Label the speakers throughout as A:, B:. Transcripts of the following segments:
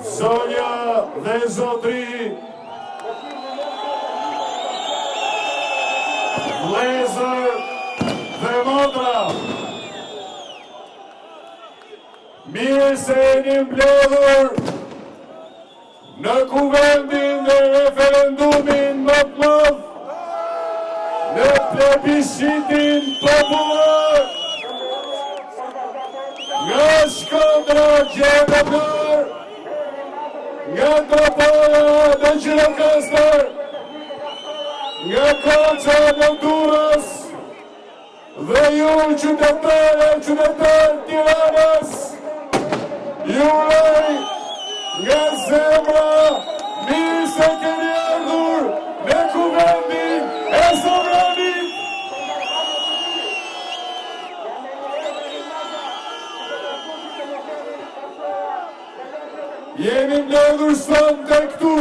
A: Zonja dhe zotri, vlezër dhe motra, mirë se jeni mbledhur në kuvendin dhe referendumin më të madh, në plebiscitin popullor, nga Shkodra Gjevepër, nga Topola dhe Gjirokastër, nga Koça dhe Durrës, dhe ju qytetar Tiranës, ju uroj nga zemra mirë se keni ardhur në kuvendin e Sovranit. Jemi mbledhur sot të këtu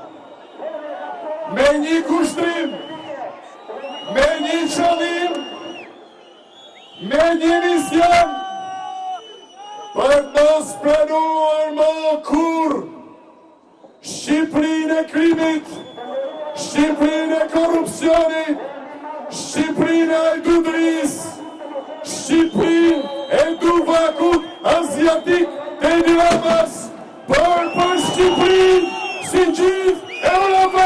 A: me një kushtrim, me një qëllim, me një mision, për të mos pranuar më kur Shqipërinë e krimit, Shqipërinë e korrupsionit, Shqipërinë e ajdutërisë, Shqipërinë e duvakut aziatik të Edi Ramës, por për Shqipërinë si gjithë Europa.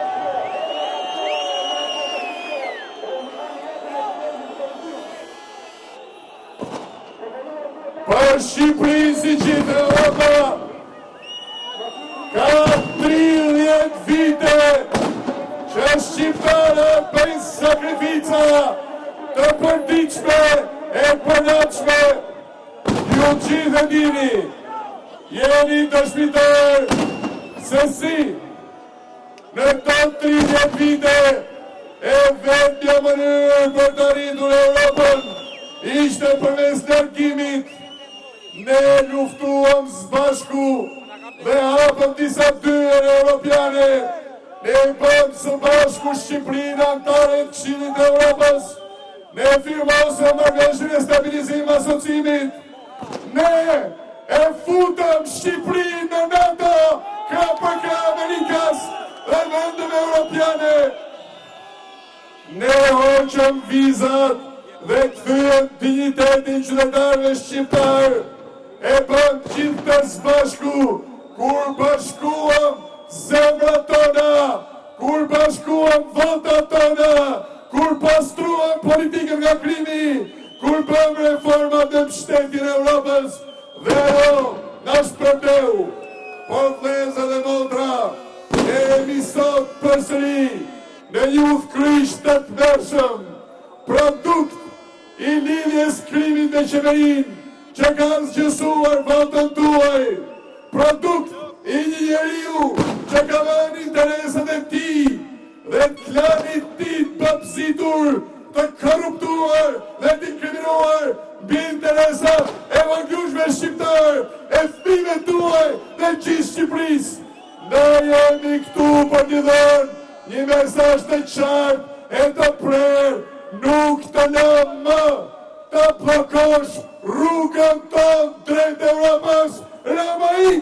A: Për Shqipërinë si gjithë Europa, ka 30 vite që shqiptarët bëjnë sakrifica të përditshme e përnatshme. Ju gjithë e dini, jeni dëshmitar se si në këto 30 vite e vetmja mënyrë për të arritur Europën ishte përmes largimit. Ne luftuam së bashku dhe hapëm disa dyert europiane. Ne bëm së bashku Shqipërinë antare të Këshillit të Europës. Ne firmosëm Marrëveshjen e stabilizimit asociimit. Ne e futëm Shqipërinë në NATO, krah për krah Amerikas dhe vendeve europiane. Ne hoqëm vizat dhe kthyem dinjitetin qytetarëve shqiptar. E bëm gjithë të së bashku, kur bashkuam zemrat tona, kur bashkuam votat tona, kur pastruam politikën nga krimi, kur bëm reformat në mbështetjen e Europës, dhe na shpërbleu. Por vëllezër dhe motra, ne jemi sot përsëri në një udhkryq të tmerrshëm, produkt i lidhjes krimit me qeverinë, që kanë zgjësuar votën tuaj, produkt i një njeriu që ka vënë interesat e tij dhe klanit tij të papëzitur, të korruptuar dhe të inkriminuar mbi interesat e voglushve shqiptar, e fëmijëve tuaj dhe gjithë Shqipërisë. Ne jemi këtu për t'i dhënë një mesazh të qartë e të prerë, nuk të lëmë më të bllokosh rrugën tonë drejt Europës. Ramai!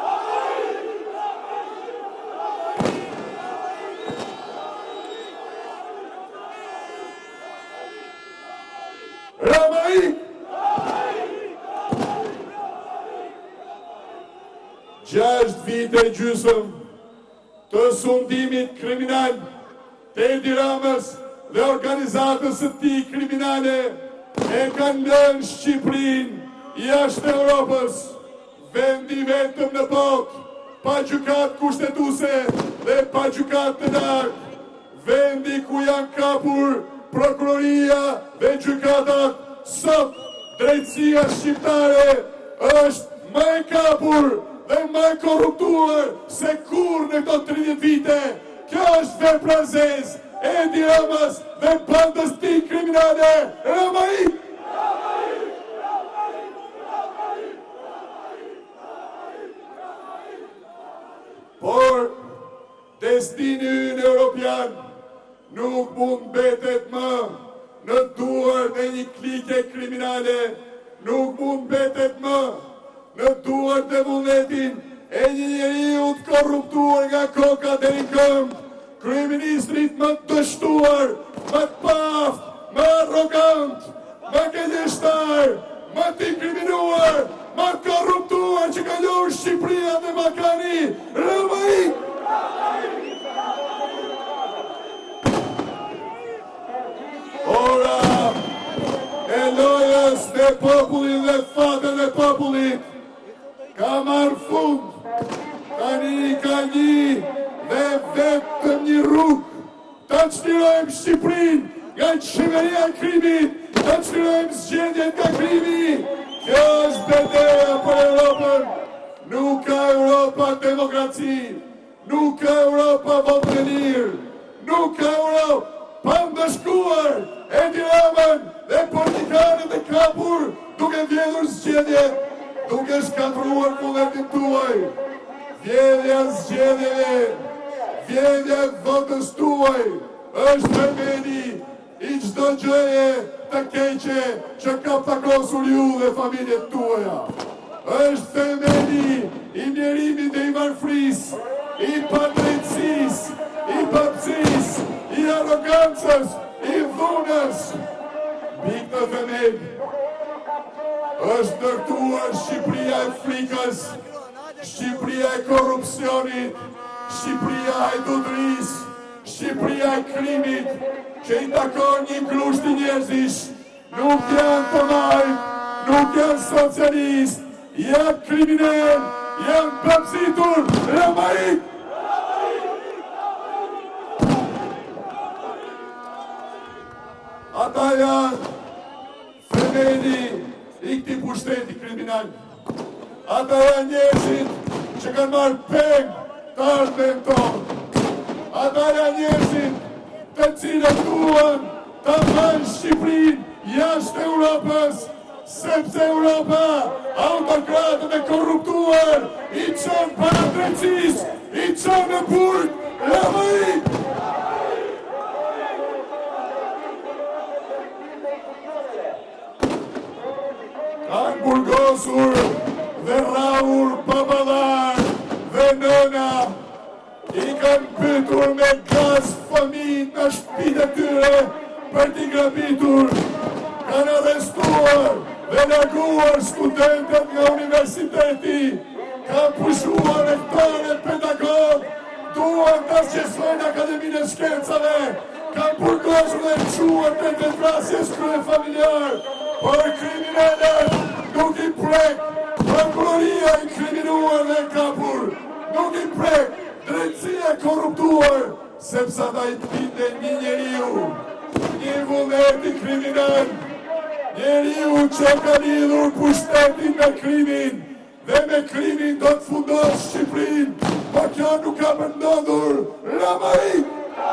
A: Ramai! 6 vite gjysmë të sundimit kriminal të Edi Ramës dhe organizatës së tij kriminale e kanë lënë Shqipërinë jashtë Europës, vendi vetëm në botë pa gjykatë kushtetuese dhe pa gjykatë të lartë, vendi ku janë kapur prokuroria dhe gjykatat. Sot drejtësia shqiptare është më e kapur dhe më e korruptuar se kur në këto 30 vite. Kjo është vepra e zezë e Edi Ramës dhe bandës tij kriminale. Ramai! Por destini ynë europian nuk mund mbetet më në duar e një klike kriminale, nuk mund mbetet më në duar e vullnetin e një njeriu të korruptuar nga koka deri në këmbë, kryeministrit më të dështuar, më të paft, më arrogant, më gënjeshtar, më të inkriminuar, më të korruptuar që ka lënë Shqipëria dhe Ballkani, Rëmai! Ora e lojës dhe popullin dhe fatën e popullit ka marrë fund. Tani ka një dhe vetëm një rrugë, ta çlirojmë Shqipërinë nga qeveria e krimit, ta çlirojmë zgjedhjen nga krimi. Kjo është betejë për Europën. Nuk ka Europa demokraci, nuk ka Europa votë e lirë, nuk ka Europë pa ndëshkuar Edi Ramën dhe politikanët e kapur duke vjedhur zgjedhje, duke shkatruar vullnetin tuaj. Vjedhja zgjedhjeve, vjedhja votës tuaj është themeli i çdo gjëje të keqe që ka pakosur ju dhe familjet tuaja. Është themeli i nderimit dhe i varfrisë, i padrejtësisë, i papësisë, i arrogancës, i dhunës. Mbi këtë themel është ndërtuar Shqipëria e frikës, Shqipëria e korrupsionit, Shqipëria e hajdutërisë, Shqipëria e krimit, që i takon një grushti njerëzish. Nuk janë të majtë, nuk janë socialistë, janë kriminal, janë papësitur, Rëmai! Ata janë themeli i këtij pushteti kriminal. Ata janë njerëzit që kanë marrë peng të ardhmen tonë. Ata janë njerëzit të cilët duan të marrë Shqipërinë jashtë Europës, sepse Europa, autokratët e korruptuar, i çon para drejtësisë, i çon në burg, Rëmai! Kanë burgosur dhe rrahur baballar dhe nëna, i kanë pytur me gaz fëmijët në shtëpitë e tyre për t'i grabitur, kanë arrestuar dhe larguar studentët nga universiteti, kanë pushuar rektorët pedagog, duan të zgjesojnë Akademinë e Shkencave, kanë burgosur dhe çuar të vendvrasjes kryefamiljar, por kriminalët nuk i prek prokuroria e inkriminuar dhe kapur, nuk i prek drejtësia e korruptuar, sepse ata i bindën një njeriu, një vullneti kriminal, njeriu që ka lidhur pushtetin me krimin, dhe me krimin do të fundon Shqipërinë, po kjo nuk ka ndodhur, Rëmai!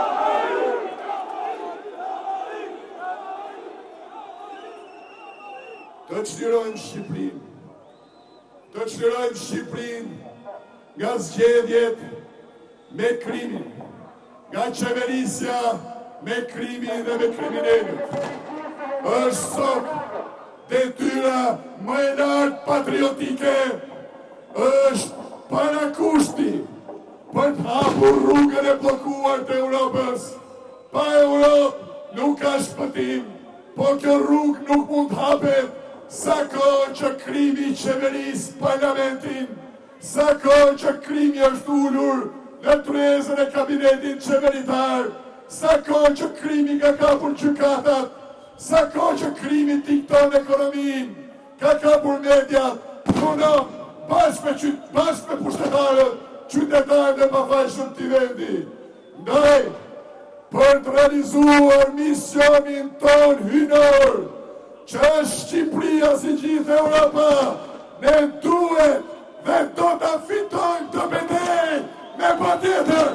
A: Të çlirojmë Shqipërinë, të çlirojmë Shqipërinë nga zgjedhjet me krimin, nga qeverisja me krimin dhe me kriminalët. Është sot detyra më e lartë patriotike, është parakushti për të hapur rrugën e bllokuar të Europës. Pa Europë nuk ka shpëtim, po kjo rrugë nuk mund të hapet sa kohë që krimi i qeverisë parlamentin, sa kohë që krimi është ulur në tryezën e kabinetit qeveritar, sa kohë që krimi ka kapur gjykatat, sa kohë që krimi dikton ekonominë, ka kapur mediat, punon bashkë me pushtetarët, qytetarët e pafajshëm të vendi. Ndaj, për të realizuar misionin ton hynor, që është Shqipëria si gjithë Europa, ne duhet dhe do të fitojmë të betejë me patjetër.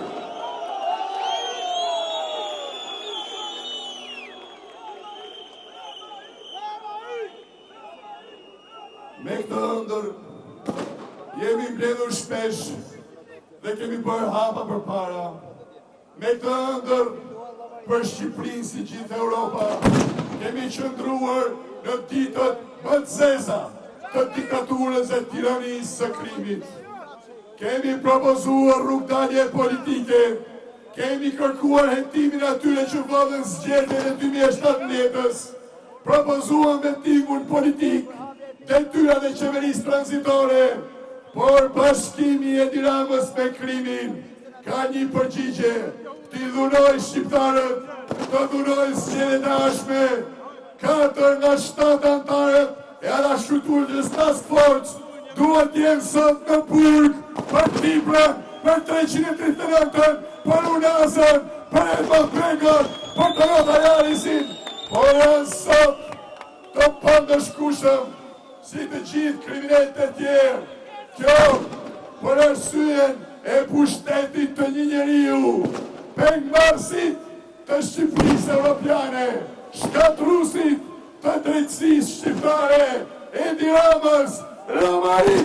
A: Me këtë ëndër, jemi mbledhur shpesh dhe kemi bërë hapa përpara. Me këtë ëndër, për Shqipërinë si gjithë Europa, kemi qëndruar në ditët më të zeza të diktaturës e tiranisë së krimit. Kemi propozuar rrugdalje politike, kemi kërkuar hetimin atyre që vëllën zgjedhjen e 2017-ës, propozuam vetimun politik, detyrat e qeverisë tranzitore, por bashkimi e Edi Ramës me krimin ka një përgjigje, t'i dhunoj shqiptarët, të dhunoj zgjedhjet e ardhshme, 4 nga 7 antarët e Anashkruajtjes Task Force duhet jenë sot në burg për Tiprën, për 339-ën, për Unazën, për Edmond Bregon, për Toyota Yarisin, por janë sot të pandëshkushëm si të gjithë kriminalët e tjerë. Kjo për arsyen e pushtetit të një njeriu, pengmarrësit të Shqipërisë Europiane, shkatruesit të drejtësisë shqiptare, Edi Ramës, Ramai!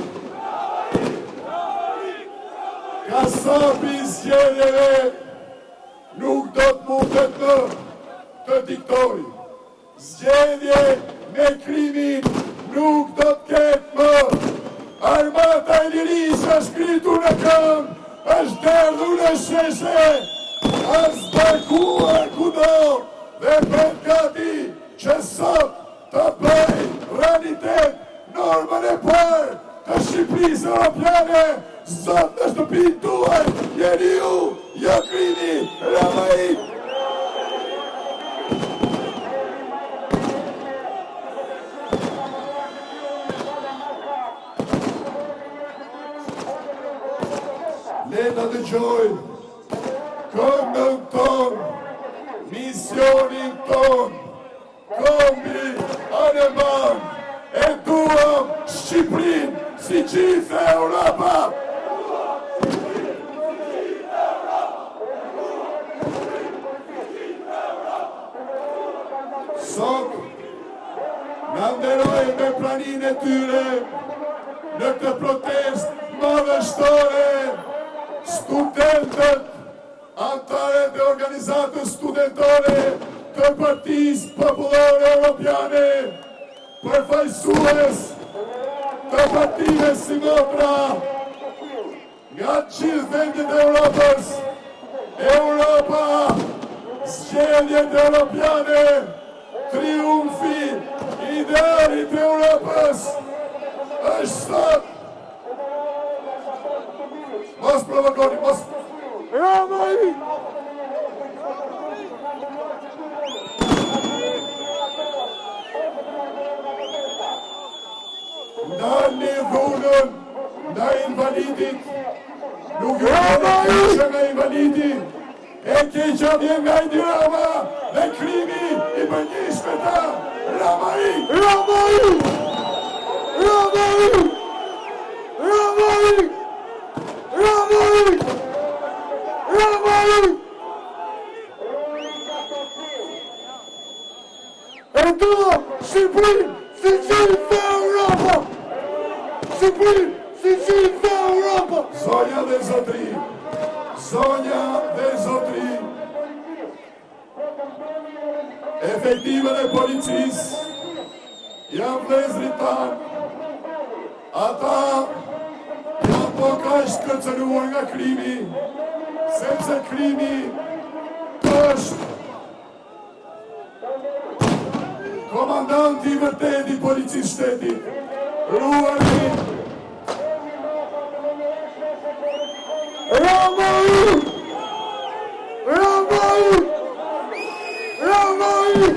A: Kasapi zgjedhjeve nuk do të mundet më të diktoj. Zgjedhje me krimin nuk do të ketë më. Armata e lirisë është ngritur në këmbë, është derdhur në sheshe, është barkuar kudo dhe bën gati që sot të bëj realitet normën e parë të Shqipërisë Europiane. Sot në shtëpinë tuaj jeni ju, jo krimi, Ramai! Le ta dëgjojmë këngën tonë, misionin tonë, kombi Aleman, e duam Shqipërinë si gjithë Europa! Sot, në nderojnë me pranin e tyre në këtë protest madhështore, studentët, antarët e organizatës studentore të Partisë Popullore Europiane, përfaqësues të partive si motra nga gjithë vendet e Europës, Europa, zgjedhjet europiane, triumfi idealit e Europës është sot. Mos provokoni, mos... Ramai! Ndalni dhunën nga invalidit, nuk e nga invalidi, e keqja vjen nga Edi Rama dhe krimi i bënjish me ta. Ramai! Ramai! Ramai! Ramai! Ramai! Ramai! E do Shqipërinë si gjithë Europa! Shqipërinë si gjithë Europa! Zonja dhe zotri, zonja dhe zotri, efektive dhe policisë janë vlezrit tanë, ata janë po kaq shkërcënuar nga krimi, sepse krimi është komandanti i vërtet i policisë shtetit, Ruari Ramai! Ramai! Ramai!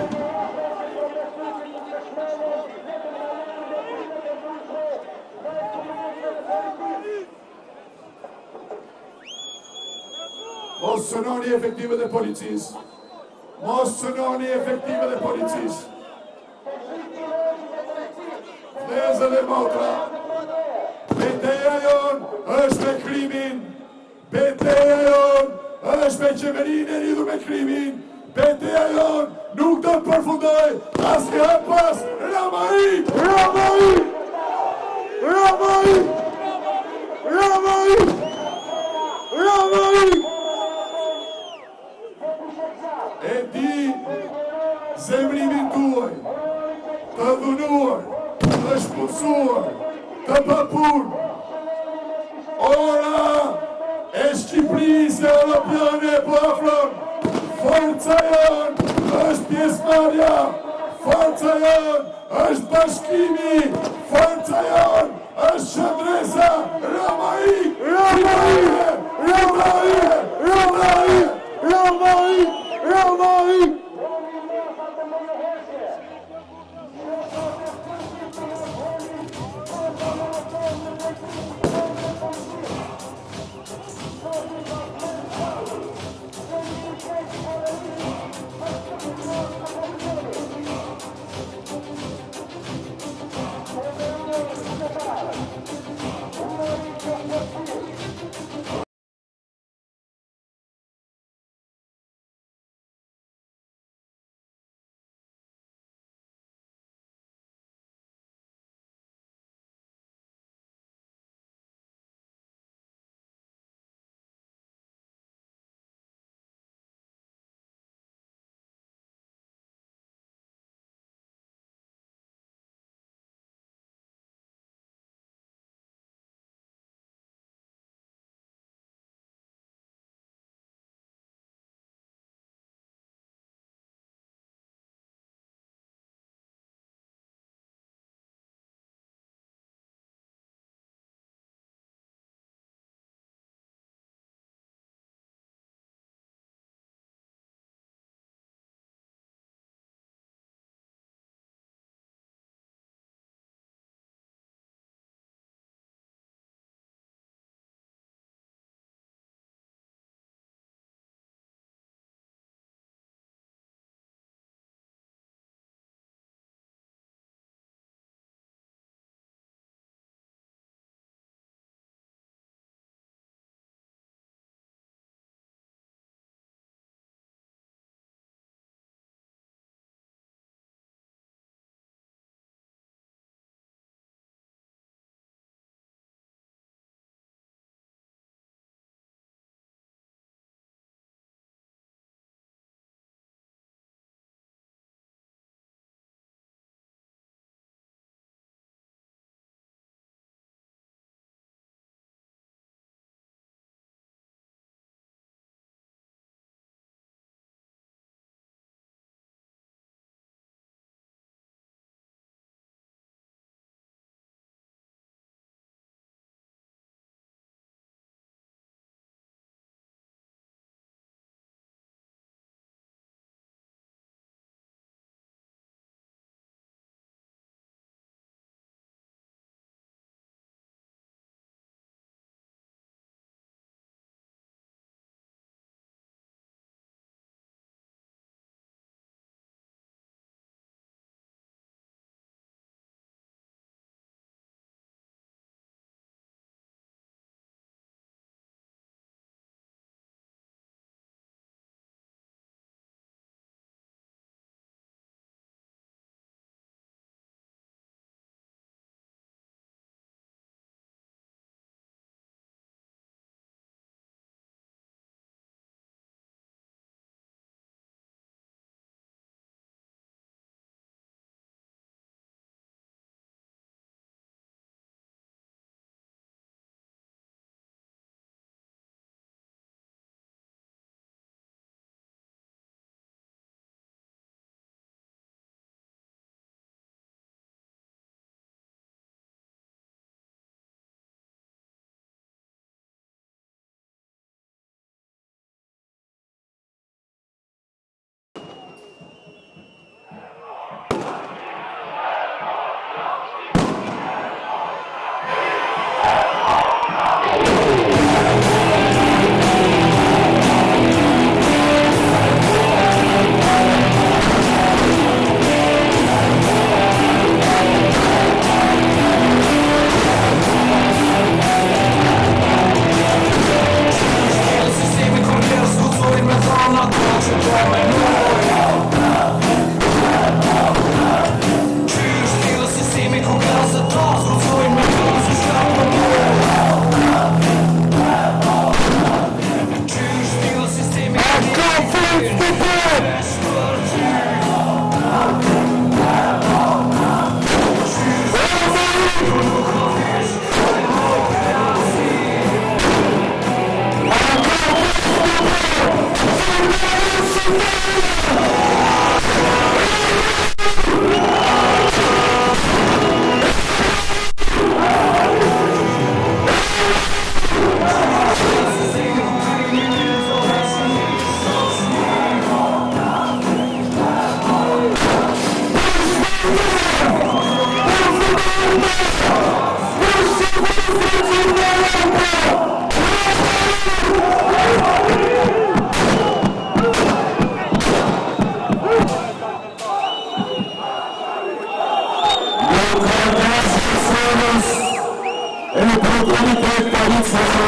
A: Mos sënoni efektive dhe policisë. Mos sënoni efektive dhe policisë. Vlezë dhe motra, betejë jonë është me krimin, betejë jonë është me qeverinë e lidhur me krimin, betejë jonë nuk do të përfundoj asnjëherë pas. Ramai! Ramai! Ramai! Ramai! Ramai! E di zemrimin tuaj, të dhunuar, të shputsuar, të papur. Ora Jeśli please, ulubione Błafron, Forza Jon, aż pies Maria, Forza Jon, aż Baszkimi, Forza Jon, aż Szadresa, Ramai, Ramai, Ramai, Ramai, Ramai, Ramai.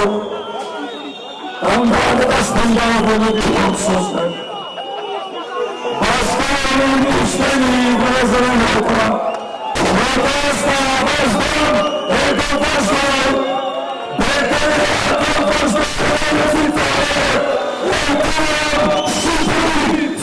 A: Ondan başından bunu bir yoksulsun. Başkanın işleri bazen okuma. Vardasla baştan, evde baştan. Bekleyin yakın baştan, evde Erkan, Şükrü,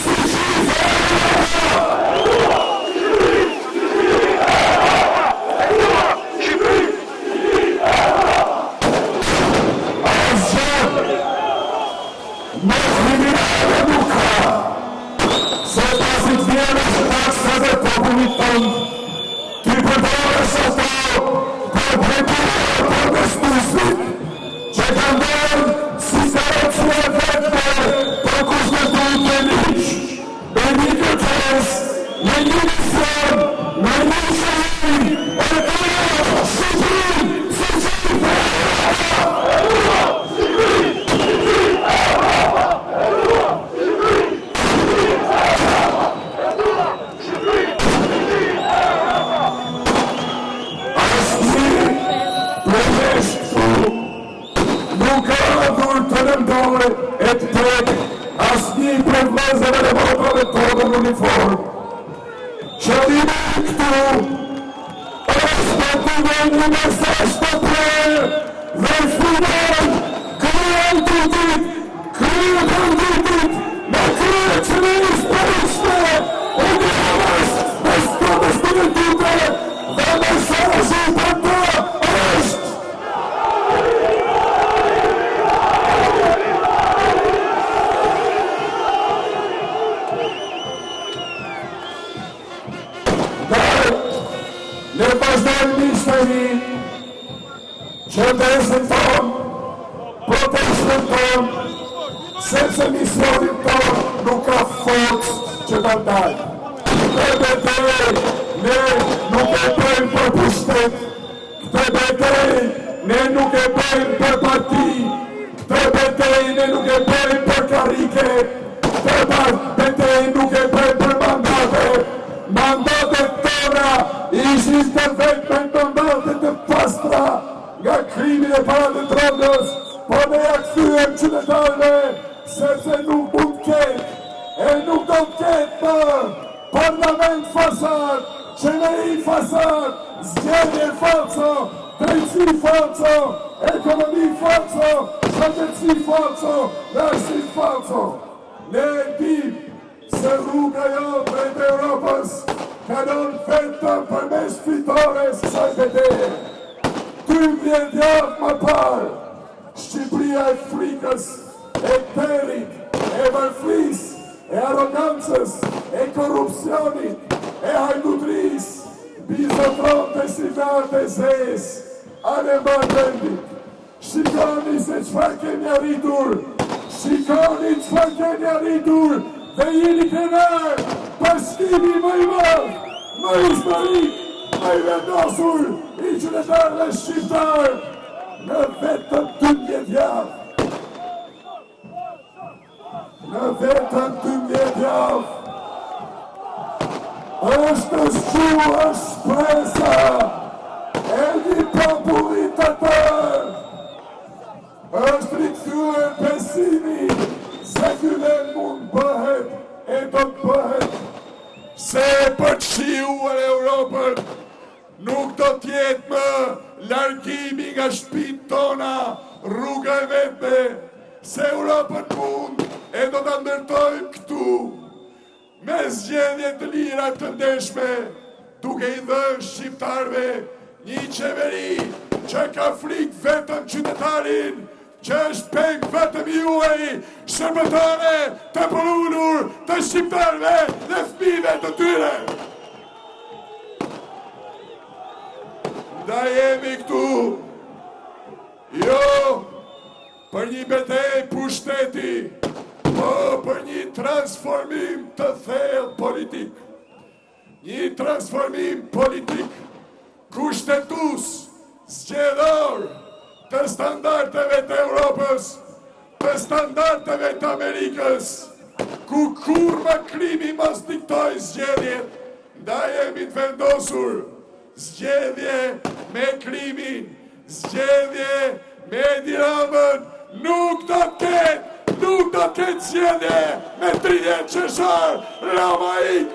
B: Zgjedhje me krimin, zgjedhje
A: me Edi Ramën nuk do të ketë zgjedhje me 30 qershor. Rama ik!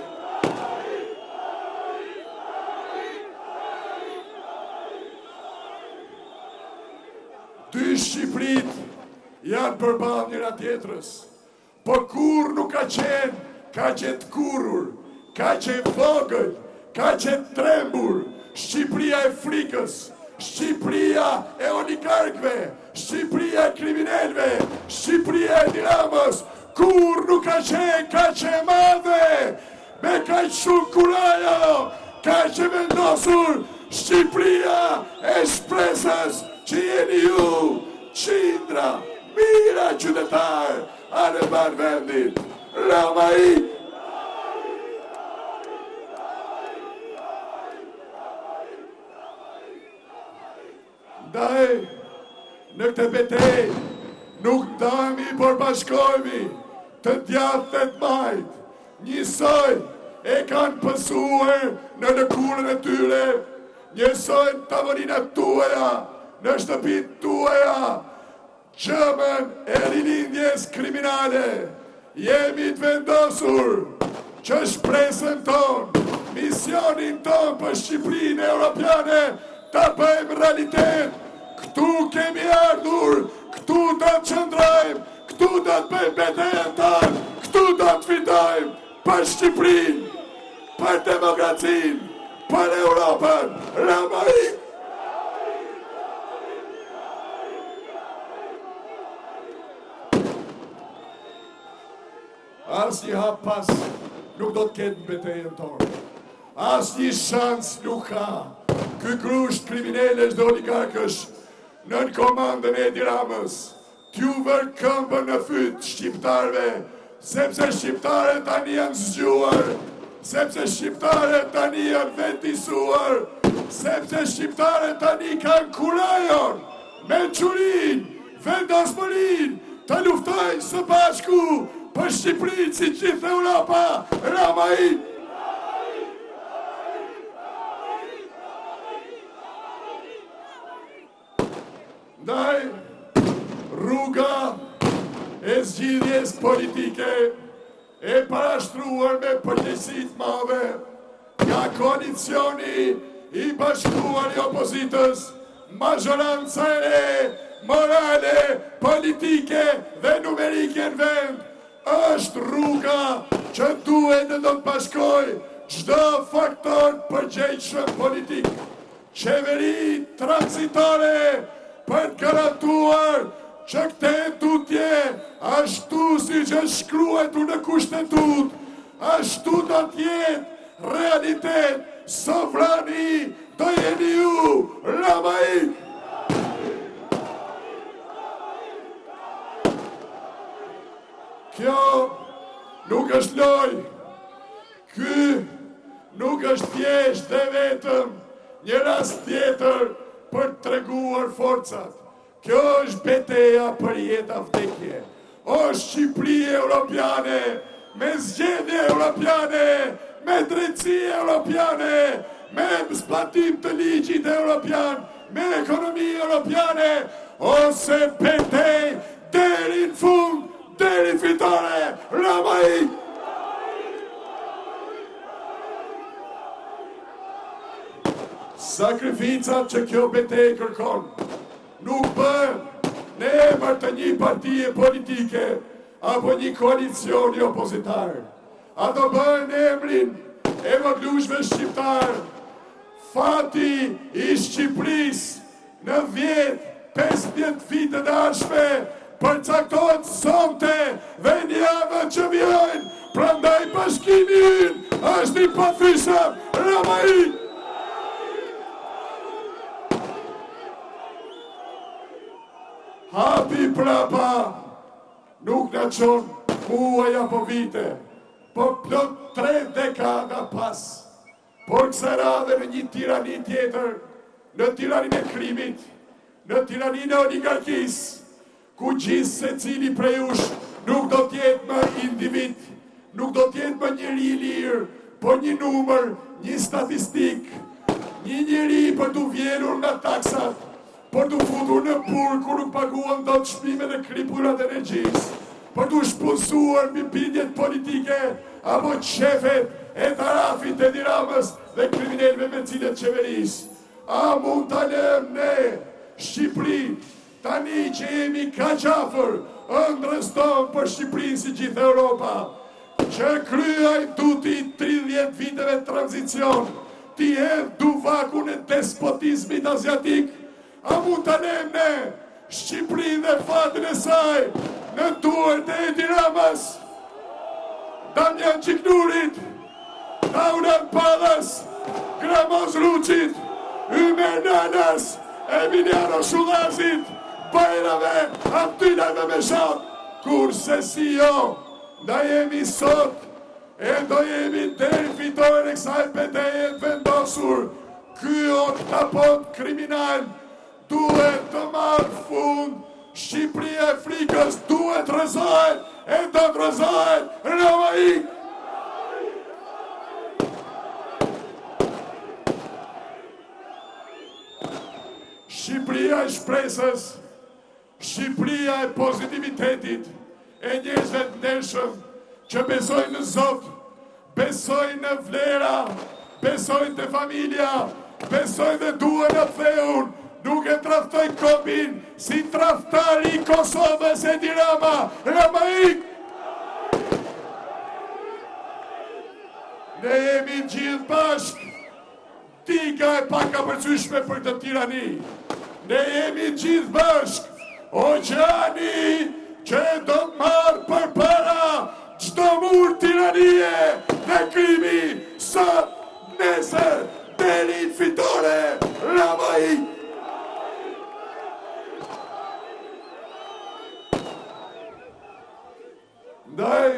A: Dy Shqipërit janë përballë njëra tjetrës, po kur nuk ka qenë t'kurrur, ka qenë vogël, ka qenë trembur. Shqipëria e frikës, Shqipëria e oligarkëve, Shqipëria e kriminalëve, Shqipëria e Edi Ramës, kur nuk ka qenë madhe, me kaq shumë kurajo, ka që vendosur Shqipëria e shpresës që jeni ju, qindra, mira qytetarë, anë e banë vendit. Rama ik! Ndaj, në këtë betej, nuk ndajemi, por bashkohemi, të djathtë dhe të majtë, njësoj e kanë pësuar në lëkurën e tyre, njësoj në tavolinat tuaja, në shtëpit tuaja, gjëmën e rilindjes kriminale. Jemi të vendosur që shpresën tonë, misionin tonë për Shqipërinë Europiane ta bëjmë realitet. Këtu kemi ardhur, këtu do të qëndrojmë, këtu do të bëjmë betejën tonë, këtu do të fitojmë për Shqipërinë, për demokracinë, për Europën. Rama ik! Asnjë hap pas nuk do të ketë në betejën tonë. Asnjë shans nuk ka ky grusht kriminalësh dhe oligarkësh nën komandën e Edi Ramës t'ju vër këmbën në fyt shqiptarëve, sepse shqiptarët tani janë zgjuar, sepse shqiptarët tani janë vendisuar, sepse shqiptarët tani kanë kurajon, mençurinë, vendosmërinë të luftojnë së bashku për Shqipërinë si gjithë Europa. Rama ik! Ndaj, rruga e zgjidhjes politike e parashtruar me përgjegjësitë madhe nga koalicioni i bashkuar i opozitës, majoranca e morale, politike dhe numerike në vend, është rruga që duhet dhe do të bashkoj çdo faktor përgjegjshëm politik. Qeveri transitore për të garantuar që këtë tutje ashtu si që shkruetur në kushtetut, ashtu do t'jetë realitet, sovrani do jeni ju. Rama ik! Kjo nuk është lojë, ky nuk është thjesht dhe vetëm një rast tjetër për të treguar forcat. Kjo është betejë për jetë vdekje. O Shqipëri europiane, me zgjedhje europiane, me drejtësi europiane, me zbatim të ligjit europian, me ekonomi europiane, ose betejë deri në fund, deri fitore. Rama ik! Sakrificat që kjo betejë kërkon nuk bën në emër të një partije politike apo një koalicioni opozitar. Ato bën në emrin e voglushve shqiptar. Fati i Shqipërisë në 10-15 vite të ardhshme përcaktohet sonte dhe një javë që vijojnë. Prandaj bashkimi ynë është i pathyeshëm. Rama ik! Hapi prapa nuk në qonë muaj apo vite, po plot 3 dekada pas, por kësa radhe në një tirani tjetër, në tiranin e krimit, në tiranin e oligarkis, ku gjithë se cili prej ush nuk do tjetë më individ, nuk do tjetë më njëri i lirë, po një numër, një statistik, një njëri për të vjerur nga taksat, për të futur në burg kur nuk paguan dot çmimet e kripurat e energjisë, për të shpunsuar mbi bindjet politike apo qefet e tarafit e Tiranës dhe kriminalëve me cilët qeverisë. A mund ta lëm ne Shqipëri tani që jemi kaq afër ëndrrës tonë për Shqipërinë si gjithë Europa, që kryaj tuti 30 viteve tranzicion, ti hedh duvakun e despotizmit aziatik? A mund ta lëm ne Shqipërinë dhe fatin e saj në duart e Edi Ramës, Damjan Çiknurit, Taulan Pallas, Gramoz Ruçit, Ymer Nanas, Emiliano Shullazit, Bajrave, Abdylave me shat, kurse si jo, da jemi sot, e do jemi deri fitore e kësaj betejë të vendosur. Ky oktapod kriminal duhet të marrë fund. Shqipëria e frikës duhet rrezohet, e do të rrezohet Ramai. Shqipëria e shpresës, Shqipëria e pozitivitetit, e njerëzve të ndershëm që besojnë në Zot, besojnë në vlera, besojnë te familja, besojnë dhe duhen në theun, nuk e traftojnë kombin si traftari i Kosovës Edi Rama, Ramai. Ne jemi gjithë bashkë, tika e paka përcyshme për të tirani. Ne jemi gjithë bashkë, oqeani që do të marrë për para çdo mur tiranie dhe krimi, sot, nesër, deri në fitore, Ramai. Ndaj,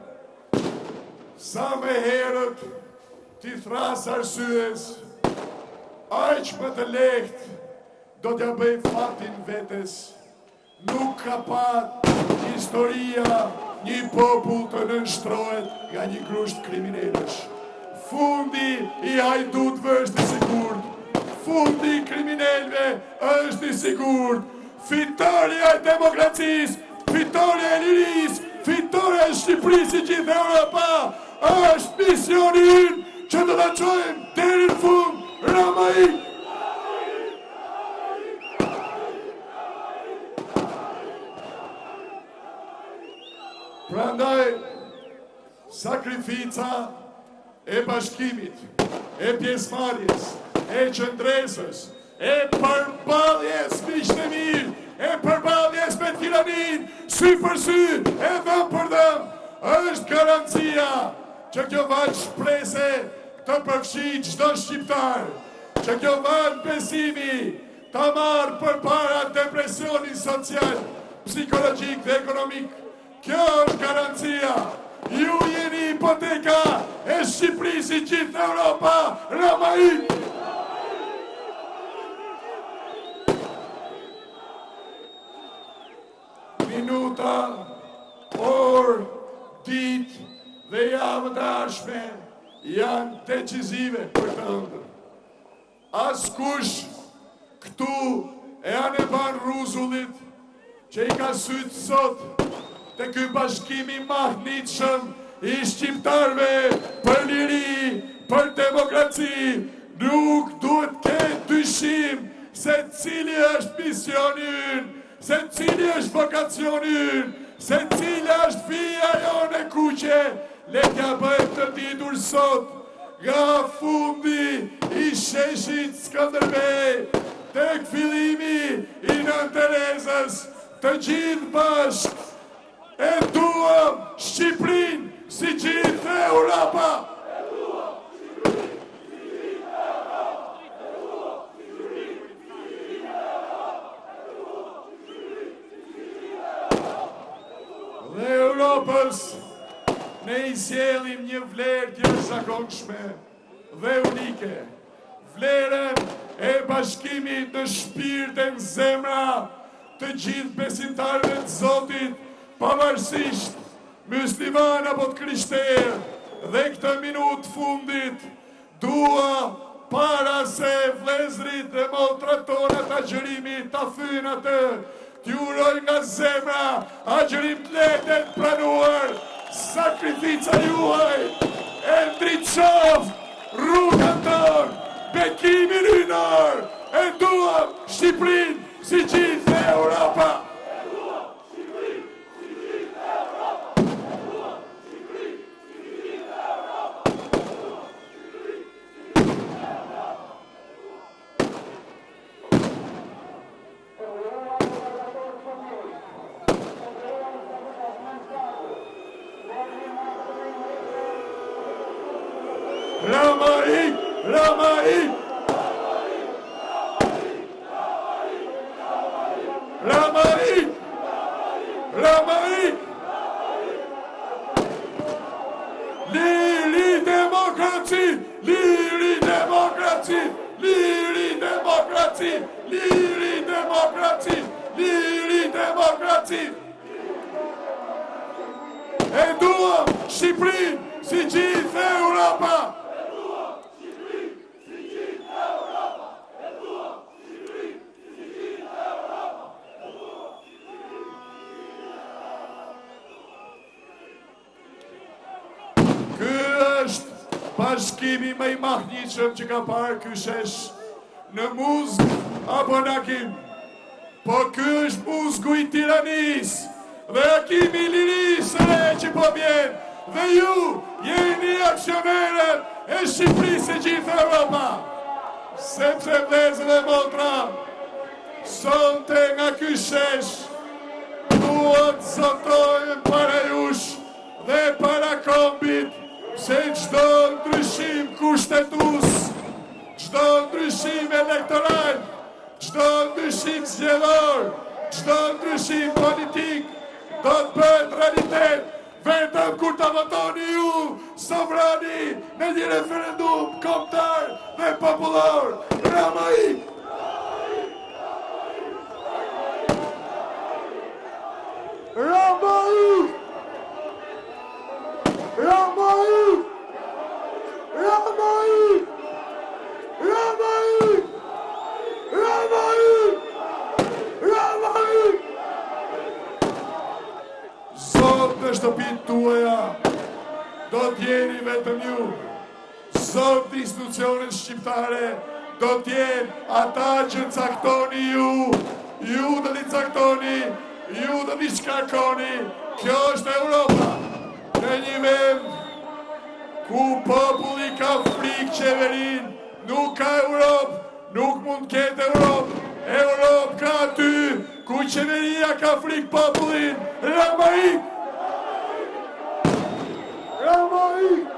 A: sa me herët ti thras arsyes, aq më të lehtë do t'ja bëj fatin vetes. Nuk ka pat historia një popull të nënshtrohet nga një grusht kriminalësh. Fundi i hajdutëve është i sigurt, fundi i kriminalëve është i sigurt. Fitoria e demokracisë, fitoria e lirisë, fitoria e Shqipërisë i gjithë Europa është misioni ynë që do ta çojmë deri në fund. Ramai. Prandaj, sakrifica e bashkimit, e pjesëmarrjes, e qëndresës, e përballjes miqtë e mirë, e përballjes me tiranin, sy për sy, e dhëm për dhëm, është garancia që kjo vallë shprese të përfshi çdo shqiptar, që kjo vallë besimi të marrë përpara depresionin social, psikologjik dhe ekonomik. Kjo është garancia. Ju jeni hipoteka e Shqipërisë i gjithë Europa, Ramai. Minuta, orë, ditë dhe javë të ardhshme janë decisive për të ëndër. Askush këtu e anë e ban Ruzullit që i ka sytë sot të ky bashkimi mahnitshëm i shqiptarve për liri, për demokraci, nuk duhet ketë dyshim se cili është misioni ynë, se cili është vokacioni ynë, se cili është fija jonë e kuqe. Le t'ja bëjmë të ditur sot nga fundi i sheshit Skënderbej tek fillimi i Nën Terezës, të gjithë bashkë e duam Shqipërinë si gjithë Europa. Dhe Europës ne i sjellim një vlerë të jashtëzakonshme dhe unike. Vlerën e bashkimit në shpirt e në zemra të gjithë besimtarëve të Zotit, pavarësisht musliman apo të krishterë. Dhe këtë minutë fundit dua para se vlezrit dhe motrat tona të agjërimit të thyn atë, t'ju uroj nga zemra agjërim të letet pranuar, sakrifica juaj, e ndriçoft rrugën tonë, bekimin hynar, e duam Shqipërinë si gjithë Europa. Ramaik! Ramaik! Ramaik! Ramaik! Liri demokraci! Liri demokraci! Liri demokraci! Liri demokraci! Liri demokraci! E duam Shqipërinë si gjithë Europa! Bashkimi më i mahniqëm që ka parë ky shesh në muzg apo në akim. Po ky është muzgu i tiranis dhe akimi i lirisë që po vjen. Dhe ju jeni aksionerët e Shqipërisë e gjithë Europa. Sepse vlezër dhe motra, sonte nga ky shesh duhet zotojnë para jush dhe para kombit, se çdo ndryshim kushtetues, çdo ndryshim elektoral, çdo ndryshim zgjedhor, çdo ndryshim politik do të bëhet realitet vetëm kur ta votoni ju, sovrani, në një referendum kombëtar dhe popullor. Ramaik! Ramaik! Ramaik! Ramaik! Ramaik! Ramaik! Ramaik! Zot në shtëpitë tuaja do t'jeni vetëm ju. Zot në institucionet shqiptare do t'jenë ata që caktoni ju. Ju do t'i caktoni, ju do t'i shkarkoni. Kjo është Europa. Në një vend ku populli ka frikë qeverin, nuk ka Europë, nuk mund ketë Europë. Europë ka aty ku qeveria ka frikë popullin. Ramaik! Ramaik!